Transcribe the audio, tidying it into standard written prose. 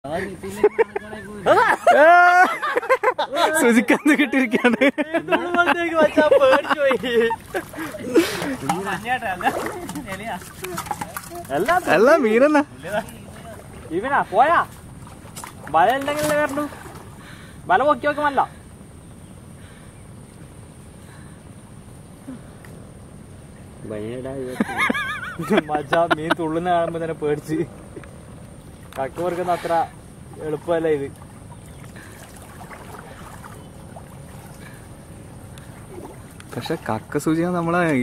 സുജിക്കന്ന് കിട്ടിയിരിക്കാണ്. എല്ലാം മീനല്ല. ഇവനാ പോയാ വല ഉണ്ടെങ്കിലേ വരണ്ടു. വല പൊക്കി വെക്കുമല്ല. മജാ മീൻ തുള്ളുന്ന കാണുമ്പോ തന്നെ പേടിച്ച്. കക്ക പൊറുക്കുന്ന അത്ര എളുപ്പമല്ല ഇത്. പക്ഷെ കക്ക സൂചിക നമ്മളെ